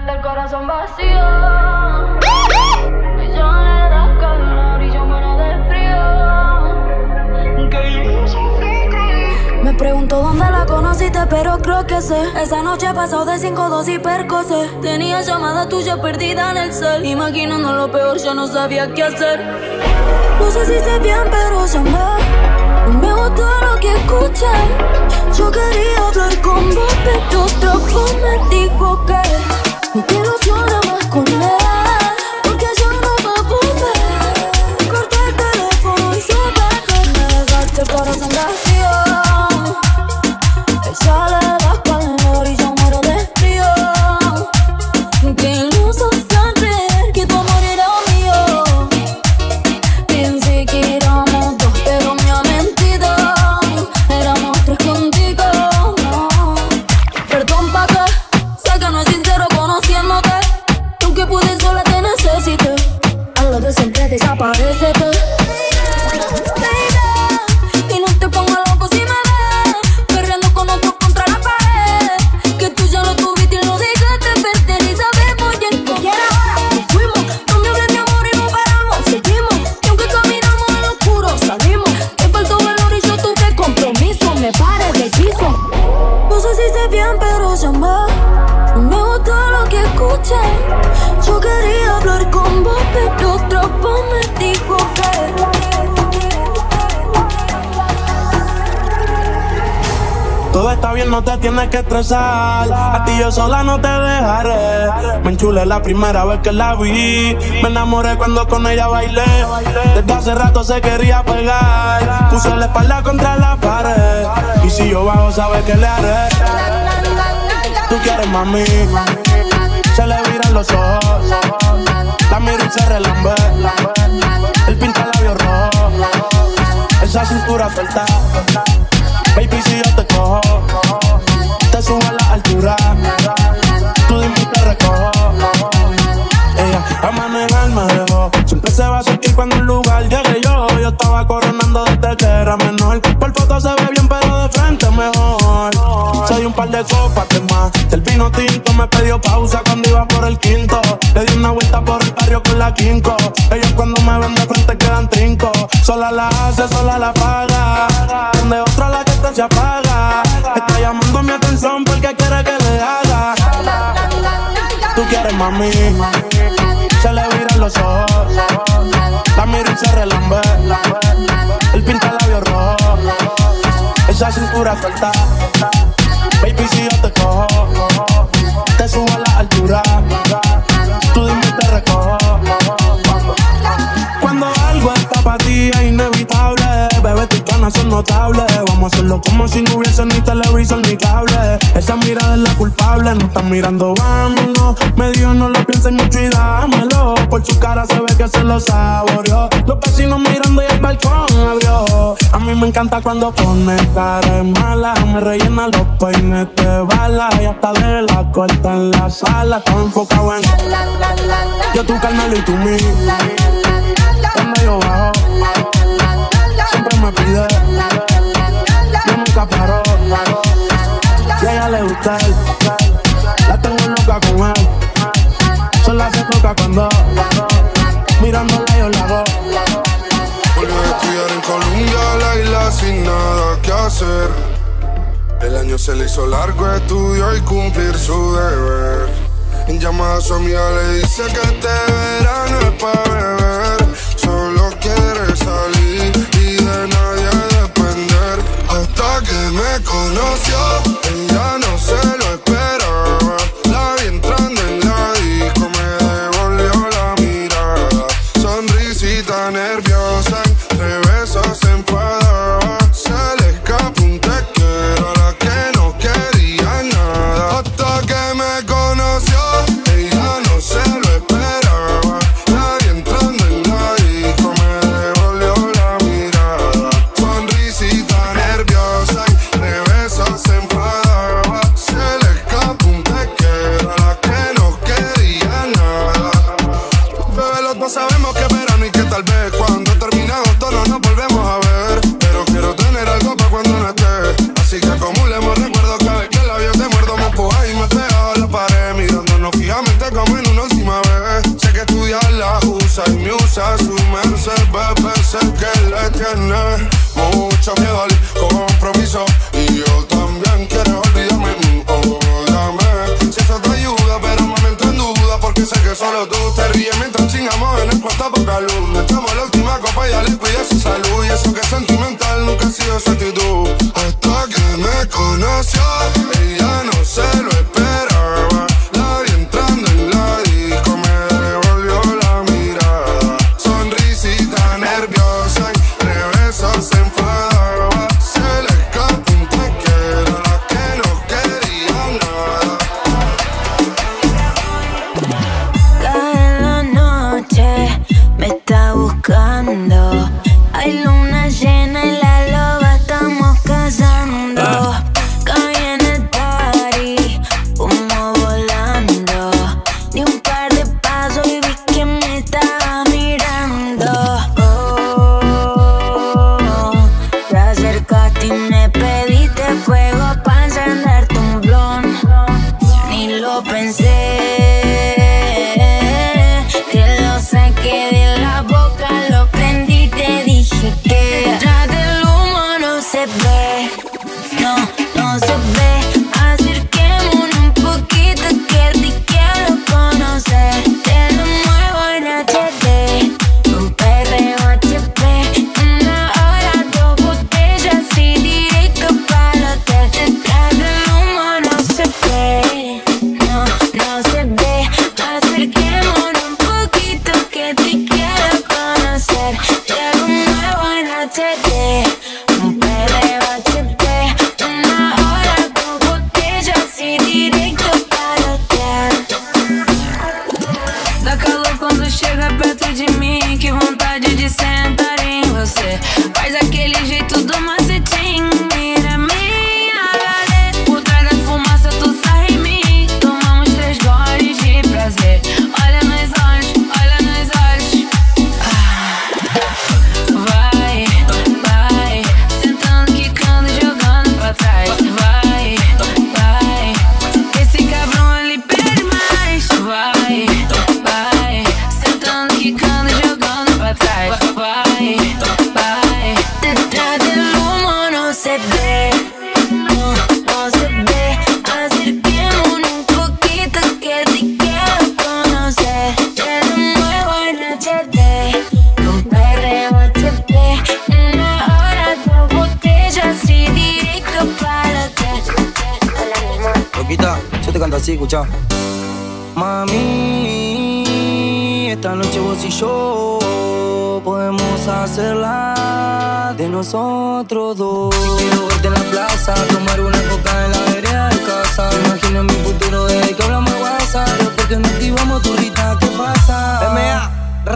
el corazón vacío. Ella le da calor y yo muero de frío. Me pregunto dónde la conociste, pero creo que sé. Esa noche pasó de 5-2 y percocé. Tenía llamada tuya perdida en el cel. Imaginando lo peor, ya no sabía qué hacer. No sé si sé bien, pero llamé. Me gustó lo que escuché. Yo quería hablar con vos, pero otro voz me dijo que no te ilusiones más con él, porque ya no va a volver. Corté el teléfono y supe que me dejaste el corazón vacío. Ella le da calor y yo muero de frío. Que iluso hacían creer que tu amor era mío. Pensé que éramos dos, pero me ha mentido. Éramos tres contigo. Perdón pa' que sé que no es sincero conociéndote. Aunque pude sola te necesité. A lo de siempre desaparecete. Y no te pongas loco si me ves perreando con otro contra la pared. Que tú ya lo tuviste y lo dejaste perder. Y sabemos ya que quiera ahora. Nos fuimos, no me hables de amor y no paramos. Seguimos, y aunque caminamos en lo oscuro salimos. Te faltó valor y yo tuve compromiso. Me paré del piso. No sé si sé bien, pero llamé. Me gustó lo que escuché. Yo quería hablar con vos, pero otro voz me dijo que todo está bien, no te tienes que estresar. A ti yo sola no te dejaré. Me enchulé la primera vez que la vi. Me enamoré cuando con ella bailé. Desde hace rato se quería pegar. Puse la espalda contra la pared. Y si yo bajo, sabes que le haré. Tú quieres, mami. Se le viran los ojos. La miro y se relambe. El pinta labios rojo. Esa cintura suelta. Baby, si yo te cojo, te subo a la altura. Tú dime y te recojo. Ella a manejar me dejó. Siempre se va a sentir cuando el lugar llegue yo. Yo estaba coronando desde que era menor. Por foto se ve bien, pero de frente mejor. Soy un par de copas de más. Del vino tinto me pidió pausa cuando iba por el quinto. Le di una vuelta por el barrio con la quinco. Ellos cuando me ven de frente quedan trinco. Sola la hace, sola la paga. Donde otra la que se apaga. Está llamando mi atención porque quiere que le haga. Tú quieres, mami. Se le viran los ojos. La miro y se relambe. El pinta labios rojo. Esa cintura suelta. Baby, si yo te cojo, te subo a la altura. Tú dime y te recojo. Cuando algo está para ti es inevitable. Bebé, tus ganas son notables. Vamos a hacerlo como si no hubiese ni televisor ni cable. Esa mirada es la culpable. No están mirando, vámonos. Me dijo no lo pienses mucho y dámelo. Por su cara se ve que se lo saboreó. Los vecinos mirando y el balcón abrió. A mí me encanta cuando pone cara de mala. Me rellena los peines de bala. Y hasta de la corta en la sala. Estoy enfocado en yo, tú, Carmelo y tú, mí. Cuando yo bajo siempre me pide. Yo nunca paro. Y a ella le gusta él. La tengo loca con él. Sola se toca cuando mirándola yo la hago. Volví a estudiar en Colombia, la isla sin nada que hacer. El año se le hizo largo, estudió y cumplir su deber. En llamada a su amiga le dice que este verano es pa' beber. Solo quiere salir y de nadie depender. Hasta que me conoció, ella no se lo esperaba. La vi entrando en la disco, me devolvió la mirada. Sonrisita nerviosa, entre besos se enfadaba. Se le escapó un te quiero a la que no quería nada. Hasta que me conoció, ella no se lo esperaba. La vi entrando en canta así, escuchá. Mami, esta noche vos y yo podemos hacerla de nosotros dos. Y quiero verte en la plaza, tomar una coca en la vereda de casa. Imagino mi futuro desde que hablamos de WhatsApp. Porque no activamos tu rita, ¿qué pasa? M.A.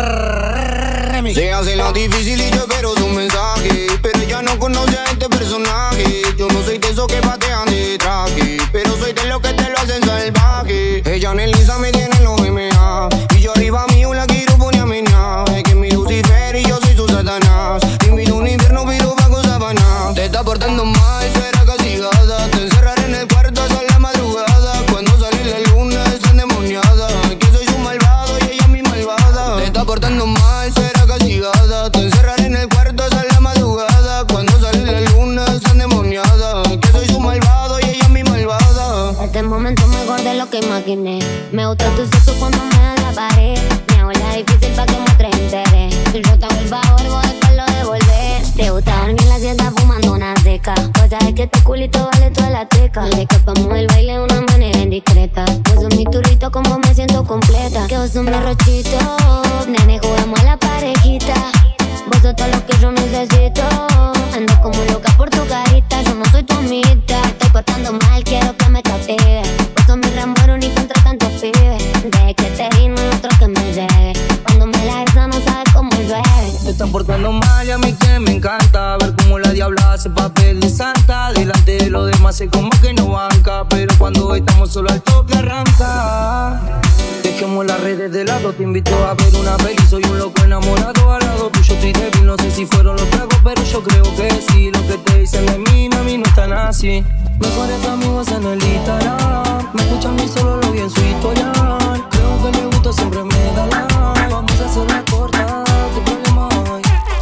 Se hace lo difícil y yo espero tu mensaje, pero ella no conoce a este personaje. Yo no soy de esos que patean de traje, pero soy de los que te lo hacen salvaje. Ella en el Lisa me tiene los M.A. y yo arriba mío la quiero poner a menar. Es que mi Lucifer y yo soy su Satanás. Te invito a un infierno pero bajo sábana. Te está portando mal, será castigada. Te encerraré en el cuarto hasta la madrugada. Cuando sale la luna es endemoniada. Que soy su malvado y ella es mi malvada. Te está portando mal, será castigada. Te encerraré en el cuarto hasta la madrugada. Cuando sale la luna es endemoniada. Que soy su malvado y ella es mi malvada. Este momento mejor de lo que imaginé. Me gusta tu sexo cuando me da la pared. Me hago la difícil pa' que muestres interés. Si yo te hago el favor, vos después lo devolver. Te gusta dormir en la siesta fumando una seca. Pues sabes que este culito vale toda la teca. Nos escapamos del baile de una manera indiscreta. Vos sos mi turrito como me siento completa. Que vos sos mi rochito. Nene, jugamos a la parejita. Vos sos todo lo que yo necesito. Ando como loca por tu carita. Yo no soy tu amita. Estoy portando mal, quiero que me castigues. Vos sos mi remuero ni contra tantos pibes. Desde que te vi no hay otro que me llegue. Cuando me la besa no sabes cómo llueve. Te están portando mal y a mí que me encanta ver cómo la diabla hace papel de santa. Delante de los demás es como que no banca, pero cuando estamos solo al toque arranca. Dejemos las redes de lado, te invito a ver una peli. Soy un loco enamorado al lado tuyo, estoy débil. No sé si fueron los tragos, pero yo creo que sí. Lo que te dicen de mí, mami, no están así. Mejores amigos en el Instagram. Me escuchan y solo lo vi en su historial. Creo que le gusta, siempre me da like. Vamos a hacer la corta, ¿qué problema hay?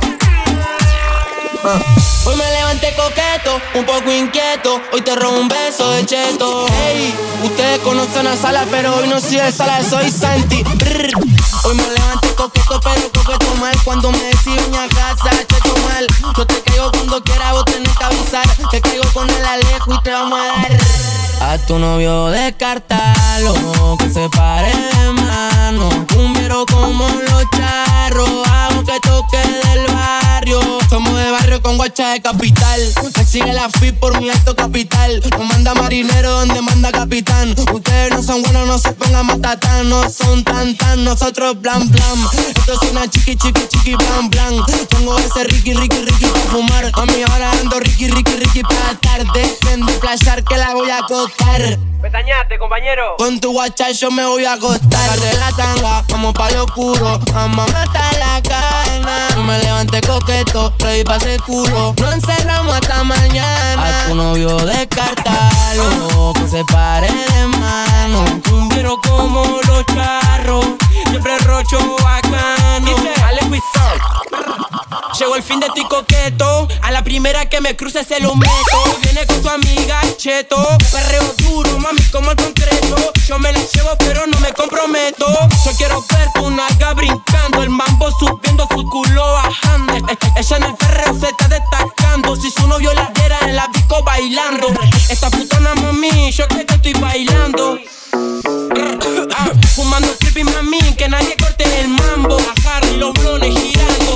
Hoy me levanté coqueto, un poco inquieto. Hoy te robo un beso de cheto. Hey, ustedes conocen a Sala, pero hoy no soy de Sala, soy Santi. Brr. Hoy me levanté coqueto, pero coqueto mal. Cuando me decís a casa, cheto mal. Yo te caigo cuando quiera, vos tenés que avisar. Te caigo con el Alejo y te vamos a dar. A tu novio descartalo, que se pare de mano. Cumbiero como los charros, hago que toque del barrio. Somos de barrio con guacha de capital. Me sigue la FIP por mi alto capital. No manda marinero donde manda capitán. Ustedes no son buenos, no se pongan matatán. No son tan tan, nosotros blan blan. Esto es una chiqui chiqui chiqui blan blan. Pongo ese Ricky Ricky Ricky pa' fumar. Mami ahora ando Ricky Ricky Ricky pa' estar. Dejen de flashar que la voy a acostar. Pestañate, compañero. Con tu guacha yo me voy a acostar. De la tanga, vamos pa' lo oscuro. Vamos a matar la cana. Yo me levanté coqueto, ready pa' ese culo. No encerramos hasta mañana. A tu novio descartalo, que se pare de mano. Cumbiero como los charros, siempre rocho bacano. Dice Alejo y Sol. Llegó el fin de ti coqueto. A la primera que me cruce se lo meto. Viene con tu amiga Cheto. Perreo duro, mami, como el concreto. Yo me la llevo pero no me comprometo. Yo quiero ver tu nalga brincando, el mambo subiendo, su culo bajando. Ella en el perreo se está destacando. Si su novio la viera en la disco bailando. Esta putona mami, yo que te estoy bailando. Fumando creepy mami, que nadie corte el mambo. A Harry los blones girando.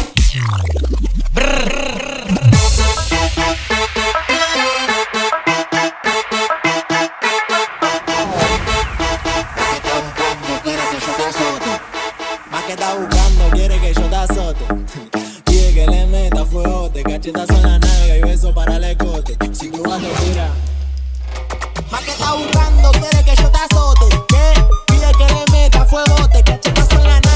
Más que está buscando, quiere que yo te azote. Quiere que le meta fuegote, cachetazo en la nalga y beso para el escote. Si tú vas a tirar. Más que está buscando, quiere que yo te azote. ¿Qué? Pide que le meta fuegote, cachetazo en la nalga.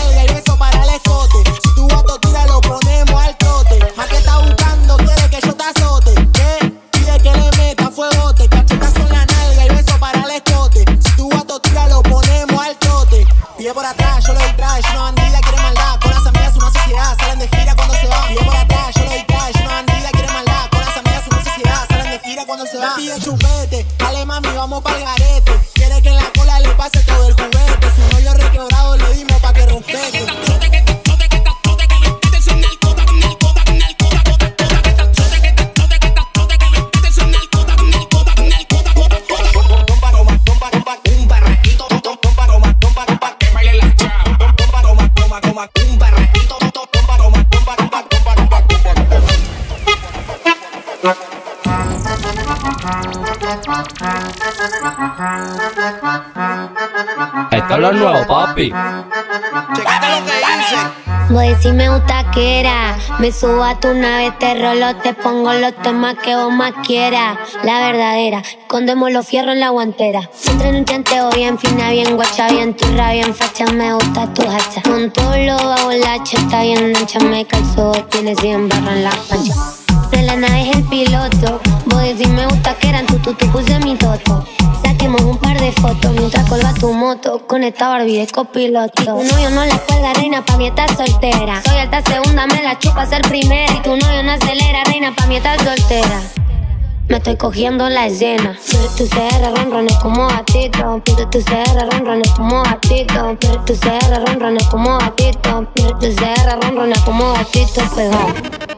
Esto es lo nuevo, papi. Checate lo que hice. Voy a decir me gusta que era. Me subo a tu nave, te rolo, te pongo los temas que vos más quieras. La verdadera, escondemos los fierros en la guantera. Entra en un chanteo bien fina, bien guacha, bien turra, bien facha. Me gusta tu hacha. Con todo lo bajo la cheta bien ancha. Me calzo, tiene 100 barras en la pancha. De la nave es el piloto. Vos decís me gusta que eran tú puse mi toto. Saquemos un par de fotos mientras colga tu moto. Con esta Barbie de copiloto. Si tu novio no la cuelga, reina, pa' mí estás soltera. Soy alta segunda, me la chupa ser primera. Si tu novio no acelera, reina, pa' mí estás soltera. Me estoy cogiendo la escena. Pero tu CR ronrones como gatito. Pero tu CR ronrones como gatito. Pero tu CR ronrones como gatito. Pero tu CR ronrones como gatito pegado.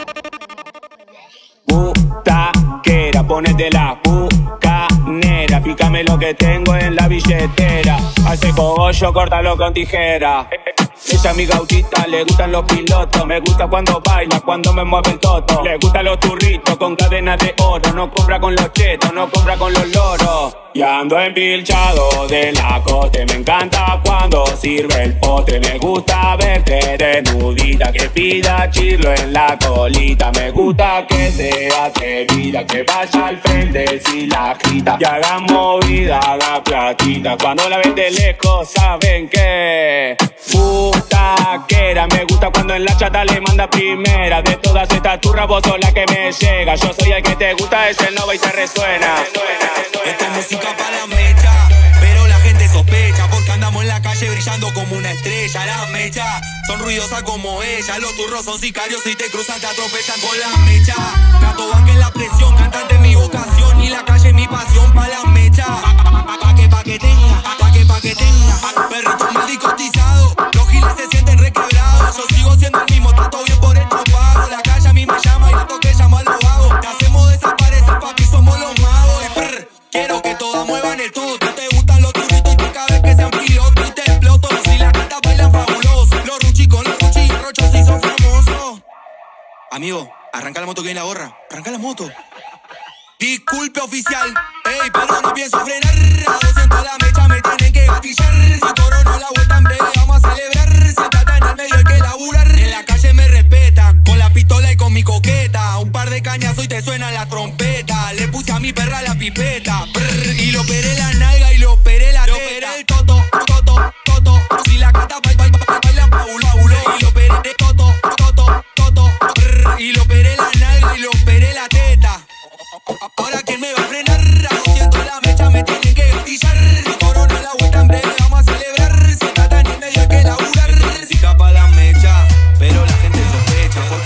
Taquera, ponete la bucanera. Pícame lo que tengo en la billetera. Hace cogollo, córtalo con tijera. Ella es mi gautita, le gustan los pilotos. Me gusta cuando baila, cuando me mueve el toto. Le gustan los turritos con cadenas de oro. No compra con los chetos, no compra con los loros. Y ando empilchado de la coste. Me encanta cuando sirve el postre. Me gusta verte desnudita, que pida chirlo en la colita. Me gusta que sea atrevida, que vaya al frente si la agita. Y haga movida, haga platita. Cuando la ven de lejos saben que butaquera. Me gusta cuando en la chata le manda primera. De todas estas turras vos sos la que me llega. Yo soy el que te gusta, ese nova y te resuena. Esta música pa' la mecha, pero la gente sospecha porque andamos en la calle brillando como una estrella. Las mechas son ruidosas como ella. Los turros son sicarios y te cruzan, te atropellan con la mecha. Gato banque en la presión, cantante mi vocación y la calle mi pasión pa' las mechas. Pa' que tenga, perrito mal y cotizado. Los giles se sienten requebrados. Yo sigo siendo el mismo, trato bien por el pago. La calle a mí me llama y el toque llama a los vagos. Te hacemos desaparecer, papi, somos los magos. Y quiero que todas muevan el toto. Te gustan los turritos y tú cada vez que sean pilotos. Y te exploto, si la canta bailan fabuloso. Los ruchis con los ruchis y rochos sí son famosos. Amigo, arranca la moto que hay en la gorra. Arranca la moto. Disculpe oficial, ey, pero no pienso frenar. A 200 la mecha me tienen que gatillar. Si corono la vuelta en breve vamos a celebrar. Se trata en el medio hay que laburar. En la calle me respetan, con la pistola y con mi coqueta. Un par de cañazos y te suena la trompeta. Le puse a mi perra la pipeta. Y lo operé la nalga y lo operé la teta. Le operé el toto. Si la canta baila paulo. Y lo operé el toto. Y lo operé la nalga y lo operé la teta. Ahora quién me va a frenar, siento la mecha, me tienen que gatillar. Si corona la vuelta en breve vamos a celebrar. Se trata en el medio hay que laburar. Si capa la mecha, pero la gente sospecha porque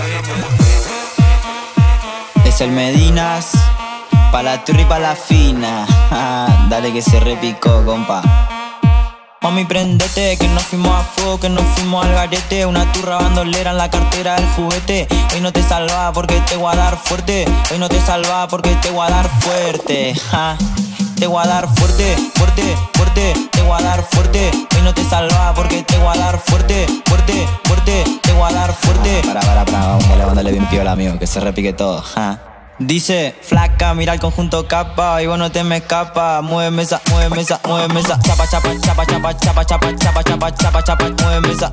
es el Medinas, pa' la turri y pa' la fina. Dale que se repicó, compa. Mami, prendete, que nos fuimos a fuego, que nos fuimos al garete. Una turra bandolera en la cartera del juguete. Hoy no te salva porque te voy a dar fuerte. Hoy no te salva porque te voy a dar fuerte. Te voy a dar fuerte. Te voy a dar fuerte. Hoy no te salva porque te voy a dar fuerte. Te voy a dar fuerte. Para, vamos a levantarle bien piola, amigo, que se repique todo. Dice, flaca, mira el conjunto capa y vos no te me escapa. Mueve mesa. Chapa, mueve mesa.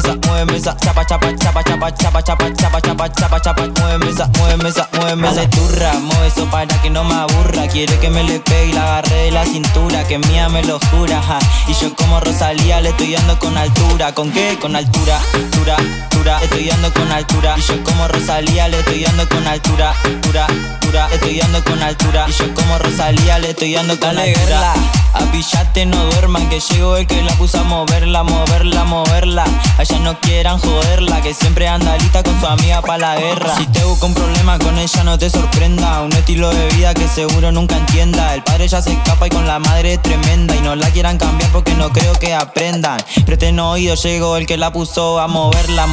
Chapa, mueve mesa. Dale turra, mueve eso para que no me aburra. Quiere que me le pegue y la agarré de la cintura, que mía me lo jura, Y yo como Rosalía le estoy dando con altura. ¿Con qué? Con altura, estoy dando con altura. Y yo como Rosalía le estoy dando con altura, estoy dando con altura. Y yo como Rosalía le estoy dando con altura. Apillate, no duerman, que llegó el que la puso a moverla. Allá no quieran joderla, que siempre anda lista con su amiga pa' la guerra. Si te busca un problema con ella no te sorprenda. Un estilo de vida que seguro nunca entienda. El padre ya se escapa y con la madre es tremenda. Y no la quieran cambiar porque no creo que aprendan. Presten oído, llegó el que la puso a moverla.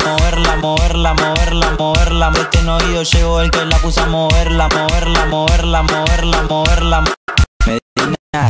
Presten oído, llegó el que la puso a moverla. Medina.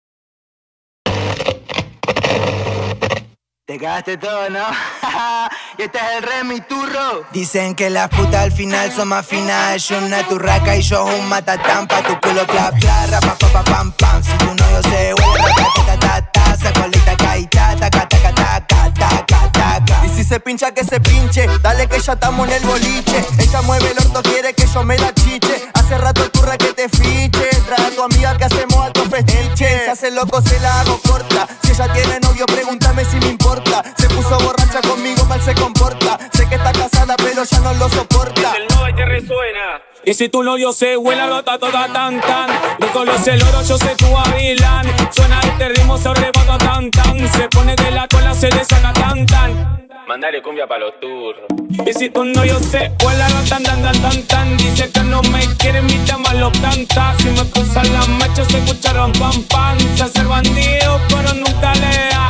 Te cagaste todo, ¿no? y este es el remix, turro. Dicen que las putas al final son más finas. Yo una turraca y yo un matatán. Pa' tu culo bla bla, rapa pa pa pam pam. Si tu novio se huele, ta ta ta ta, saco leita caita, taca taca taca taca taca. Y si se pincha que se pinche, dale que ya estamos en el boliche. Ella mueve el orto, quiere que yo me la chiche. Hace rato el turra que te fiche. Trae a tu amiga que hacemos alto festeche. Se hace loco, se la hago corta. Si ella tiene novio, pregúntame si me importa. Se puso borracha conmigo, mal se comporta. Sé que está casada, pero ya no lo soporta. El no te resuena. Y si tu novio se huela, rota toda tan tan. No conoce el oro, yo sé tu Avilán. Suena este ritmo, se arrebata tan tan. Se pone de la cola, se le saca tan tan. Mandale cumbia pa' los turros. Y si tu novio se huela, tan tan tan tan tan. Dice que no me quiere, mi chama lo canta. Si me cruzan las mechas, se escucharon pam pam. Se hace el bandido, pero nunca le da.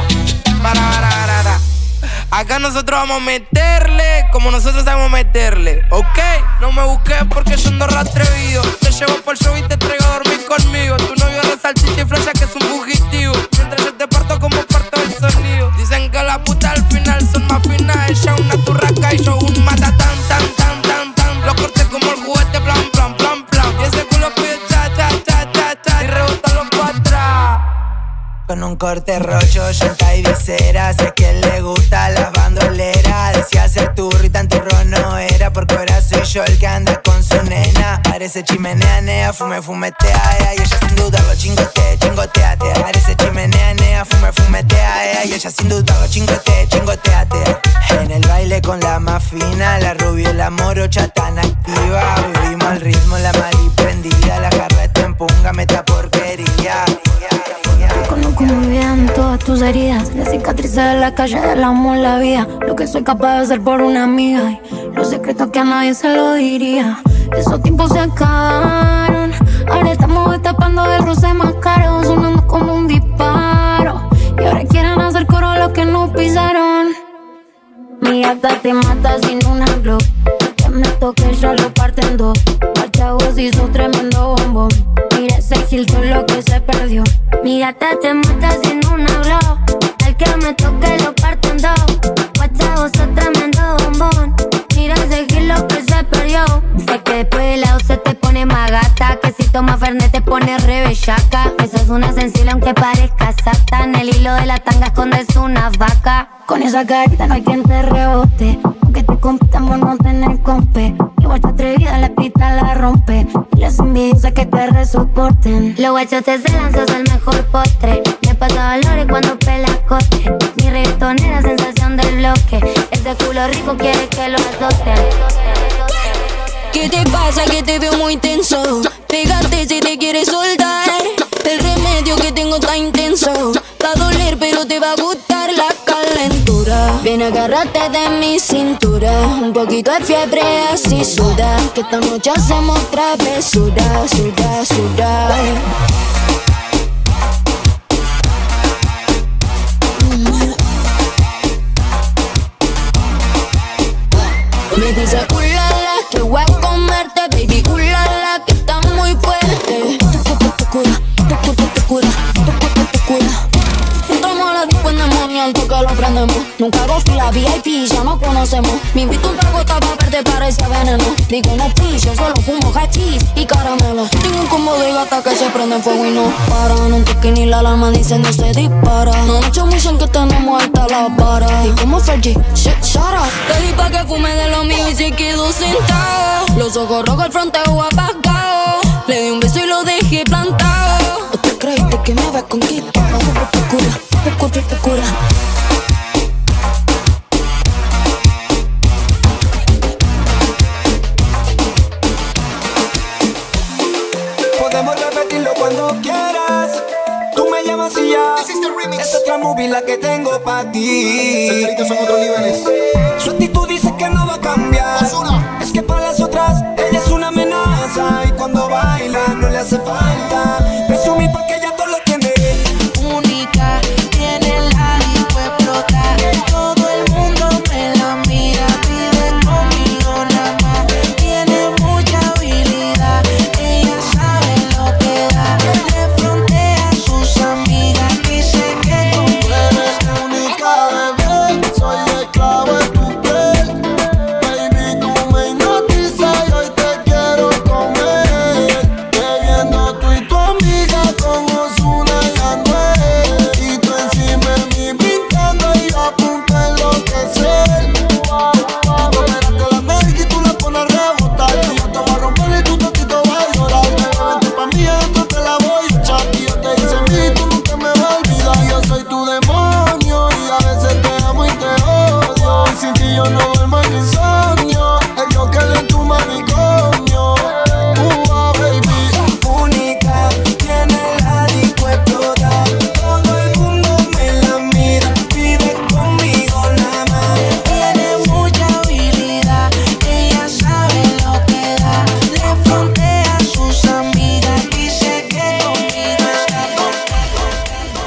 Para. Acá nosotros vamos a meterle como nosotros sabemos meterle, ¿ok? No me busques porque yo ando atrevido. Te llevo por el show y te traigo a dormir conmigo. Tu novio es salchicha y flasha que es un fugitivo. Mientras yo te parto como parto el sonido. Dicen que las putas al final son más finas. Ella una turraca y yo un matatán, tan, tan, tan, tan. Lo corté como el juguete, plan, plan, plan, plan. Y ese culo pide cha, cha, cha, cha, cha. Y rebota los pa' atrás. Con un corte rocho, llanta y visera. Sé que le gusta las bandoleras. Decía ser turro y tan turro no era. Porque ahora soy yo el que anda con su nena. Parece chimenea, nea, fumetea, ea. Y ella sin dudarlo chingotea, tea. Parece chimenea, nea, fumetea, ea. Y ella sin dudarlo chingotea, tea. En el baile con la más fina, la rubia y la morocha tan activa. Vivimos al ritmo, la mari prendida. La jarra está en punga, meta porquería. Conozco muy bien todas tus heridas, las cicatrices de la calle, del amor, la vida. Lo que soy capaz de hacer por una amiga y los secretos que a nadie se lo diría. Esos tiempos se acabaron, ahora estamos destapando el roce más caro, sonando como un disparo. Y ahora quieren hacer coro los que nos pisaron. Mi gata te mata sin una glow. Que me toque ya lo parten dos. Al chavo se hizo tremendo bombón. Mira ese gil, todo lo que se perdió. Mi gata te mata sin una glow. Al que me toque lo parten dos. Guachavo, sos tremendo bombón. Mira ese gil, lo que se perdió. Sé que después de lado se te pone más gata. Que si toma Fernet te pone re bellaca. Eso es una sensible aunque parezca sata. En el hilo de la tanga escondes una vaca. Con esa carita no hay quien te rebote. Aunque te compitan por no tener compe. Igual te atrevida, la pista la rompe. Y las envidiosas que te resoporten. Los guachotes se lanzan, es el mejor postre. Me pasa valores cuando pelacote. Mi reggaetonera, sensación del bloque. Ese culo rico quiere que lo azoten. ¿Qué te pasa? Que te veo muy tenso. Pégate si te quieres soltar. El remedio que tengo está intenso. Va a doler pero te va a gustar la calentura. Ven, agárrate de mi cintura. Un poquito de fiebre así suda. Que esta noche hacemos travesura. Suda. Me dice ulala, que voy a comerte, baby, ulala, que está muy fuerte. Te cura. Entramos a la disco endemonial, toca lo prendemos. Nunca hago fila VIP, ya nos conocemos. Me invito un trago, estaba verde, parece veneno. Digo no pillo, solo fumo hachís y caramelo. Tengo un combo de gata que se prende en fuego y no para. No toque ni la alarma, dicen no se dispara. No mucho dicen que tenemos alta la vara. Y como Fergie, shut up. Te di pa' que fume de lo mío y se quedó sentado. Los ojos rojos, el fronteo apagado. Le di un beso y lo dejé plantado. ¿O te creíste que me había conquistado? Te cura. Podemos repetirlo cuando quieras. Tú me llamas y ya. Es otra movie la que tengo pa' ti. Secretos son otros niveles. Su actitud dice que no va a cambiar. Es que para las otras ella es una amenaza. Y cuando baila no le hace falta presumir porque ella todo lo tiene. Única, tiene la disco explota. Todo el mundo me la mira. Vive conmigo nada más. Tiene mucha habilidad. Ella sabe lo que da. Le frontea a sus amigas. Dice que tú eres única, bebé. Soy esclavo de tu piel.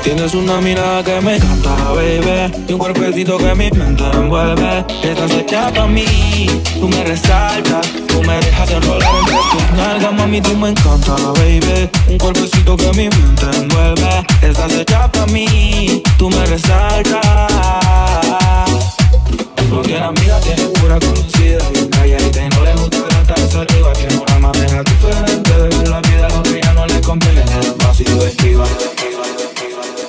Tienes una mirada que me encanta, baby, y un cuerpecito que mi mente envuelve. Estás hecha pa' mí, tú me resaltas, tú me dejas enrolar entre tus nalgas. Mami, tú me encanta, baby, un cuerpecito que mi mente envuelve. Estás hecha pa' mí, tú me resaltas. No tiene amiga, tiene pura conocida, bien calladita y no le gusta gastar saliva. Tiene una manera diferente de ver la vida, lo que ya no le conviene, es vacío de esquiva.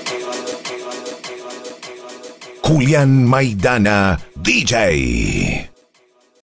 Julián Maidana, DJ.